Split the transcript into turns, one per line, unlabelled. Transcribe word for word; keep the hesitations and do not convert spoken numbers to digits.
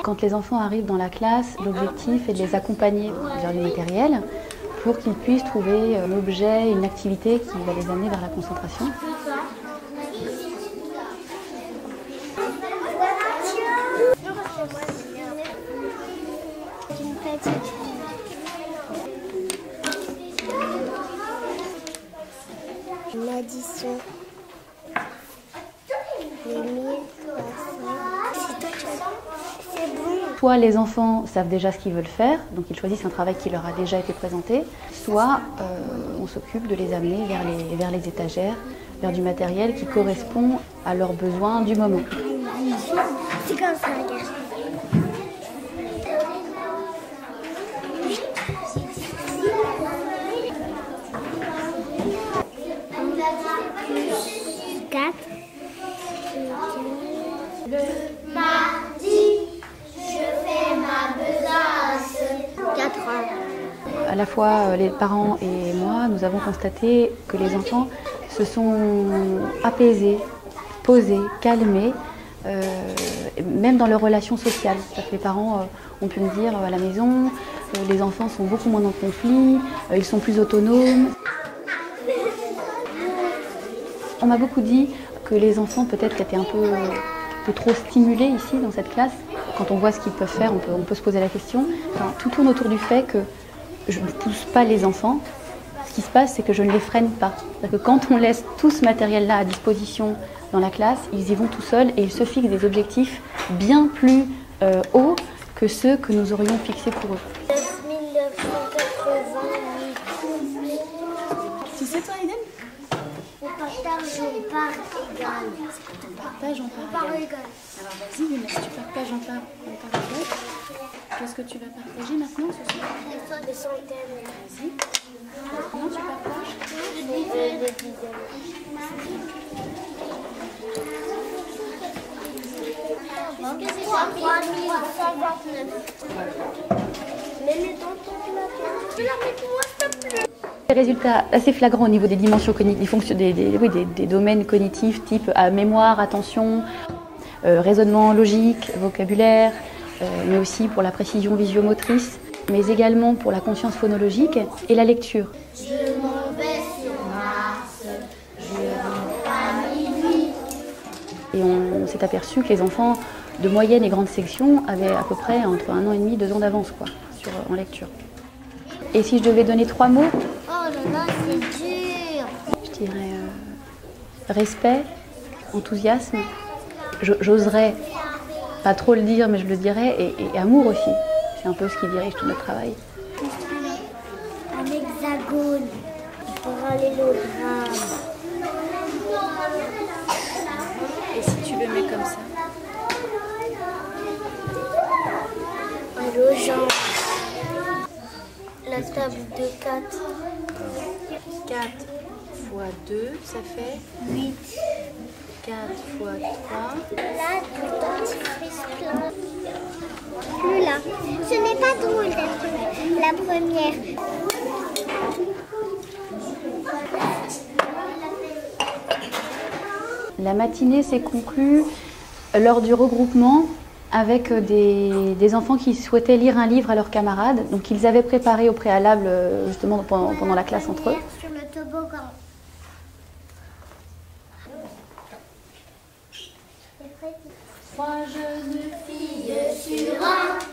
Quand les enfants arrivent dans la classe, l'objectif est de les accompagner vers du matériel pour qu'ils puissent trouver un objet, une activité qui va les amener vers la concentration.
L'addition. Les mille c'est bon.
Soit les enfants savent déjà ce qu'ils veulent faire, donc ils choisissent un travail qui leur a déjà été présenté, soit euh, on s'occupe de les amener vers les, vers les étagères, vers du matériel qui correspond à leurs besoins du moment.
C'est comme ça, regarde. quatre.
Le mardi, je fais ma besace.
quatre ans.
À la fois les parents et moi, nous avons constaté que les enfants se sont apaisés, posés, calmés, euh, même dans leurs relations sociales. Les parents euh, ont pu me dire euh, à la maison, euh, les enfants sont beaucoup moins en conflit, euh, ils sont plus autonomes. On m'a beaucoup dit que les enfants peut-être étaient un peu, un peu trop stimulés ici dans cette classe. Quand on voit ce qu'ils peuvent faire, on peut, on peut se poser la question. Enfin, tout tourne autour du fait que je ne pousse pas les enfants. Ce qui se passe, c'est que je ne les freine pas. C'est-à-dire que quand on laisse tout ce matériel-là à disposition dans la classe, ils y vont tout seuls et ils se fixent des objectifs bien plus euh, hauts que ceux que nous aurions fixés pour eux.
neuf mille neuf cent quatre-vingt-huit.
Tu sais toi, Aiden?
On partage en part égale.
On partage en part
Part
égale.
égale.
Alors vas-y, Younes, tu partages en part, en part égale. Qu'est-ce que tu vas partager maintenant ce soir?
Des centaines.
Vas-y. Comment tu partages?
Les dizaines. trois mille cent vingt-neuf. Mets-les dans ton plateau. Tu la mets pour moi, s'il te plaît.
Des résultats assez flagrants au niveau des dimensions cognitives, des, des, oui, des, des domaines cognitifs type à mémoire, attention, euh, raisonnement logique, vocabulaire, euh, mais aussi pour la précision visio-motrice, mais également pour la conscience phonologique et la lecture.
Je m'en vais sur Mars, je rentre à minuit.
Et on, on s'est aperçu que les enfants de moyenne et grande section avaient à peu près entre un an et demi, deux ans d'avance quoi, sur, en lecture. Et si je devais donner trois mots,
Oh là là, c'est dur.
je dirais euh, respect, enthousiasme, j'oserais pas trop le dire mais je le dirais, et, et amour aussi. C'est un peu ce qui dirige tout notre travail.
Un hexagone, parallélogramme.
Et si tu le mets comme ça?
Un logement. La table de quatre.
quatre fois deux, ça fait
huit.
quatre fois trois.
Là, du dentifrice plein. Plus là. Ce n'est pas drôle d'être la première.
La matinée s'est conclue lors du regroupement avec des, des enfants qui souhaitaient lire un livre à leurs camarades. Donc ils avaient préparé au préalable justement pendant, pendant la classe entre eux.
Sur le toboggan.
Trois jeunes filles sur un